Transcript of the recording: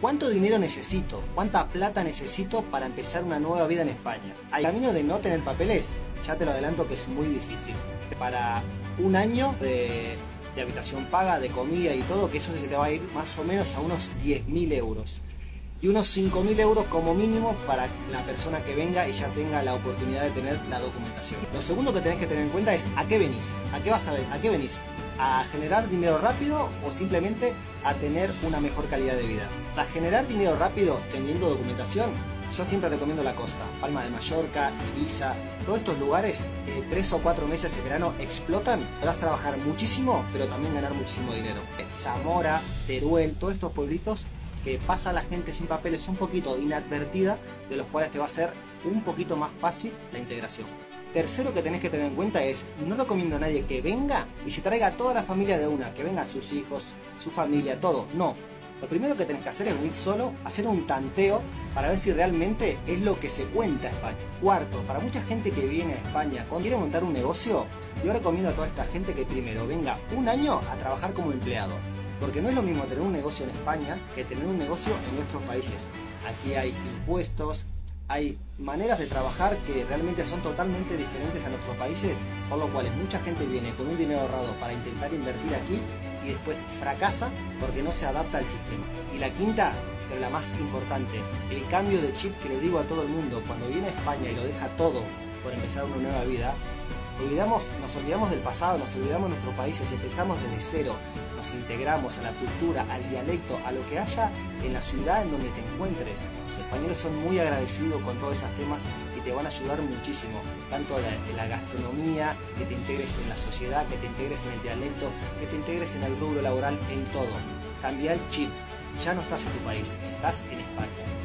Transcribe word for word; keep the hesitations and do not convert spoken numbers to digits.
¿Cuánto dinero necesito? ¿Cuánta plata necesito para empezar una nueva vida en España? El camino de no tener papeles, ya te lo adelanto que es muy difícil. Para un año de, de habitación paga, de comida y todo, que eso se te va a ir más o menos a unos diez mil euros. Y unos cinco mil euros como mínimo para la persona que venga y ya tenga la oportunidad de tener la documentación. Lo segundo que tenés que tener en cuenta es ¿a qué venís? ¿A qué vas a ver? ¿A qué venís? ¿A generar dinero rápido o simplemente a tener una mejor calidad de vida? Para generar dinero rápido teniendo documentación, yo siempre recomiendo la costa, Palma de Mallorca, Ibiza, todos estos lugares, eh, tres o cuatro meses en verano explotan, podrás trabajar muchísimo, pero también ganar muchísimo dinero. Zamora, Teruel, todos estos pueblitos que pasa la gente sin papeles un poquito inadvertida, de los cuales te va a ser un poquito más fácil la integración. Tercero que tenés que tener en cuenta es, no recomiendo a nadie que venga y se traiga a toda la familia de una, que vengan sus hijos, su familia, todo, no. Lo primero que tenés que hacer es venir solo, hacer un tanteo para ver si realmente es lo que se cuenta España. Cuarto, para mucha gente que viene a España, cuando quiere montar un negocio, yo recomiendo a toda esta gente que primero venga un año a trabajar como empleado. Porque no es lo mismo tener un negocio en España que tener un negocio en nuestros países. Aquí hay impuestos, hay maneras de trabajar que realmente son totalmente diferentes a nuestros países, por lo cual mucha gente viene con un dinero ahorrado para intentar invertir aquí y después fracasa porque no se adapta al sistema. Y la quinta, pero la más importante, el cambio de chip que le digo a todo el mundo cuando viene a España y lo deja todo por empezar una nueva vida. Olvidamos, nos olvidamos del pasado, nos olvidamos de nuestros países, empezamos desde cero, nos integramos a la cultura, al dialecto, a lo que haya en la ciudad en donde te encuentres. Los españoles son muy agradecidos con todos esos temas y te van a ayudar muchísimo, tanto en la gastronomía, que te integres en la sociedad, que te integres en el dialecto, que te integres en el rubro laboral, en todo. Cambia el chip, ya no estás en tu país, estás en España.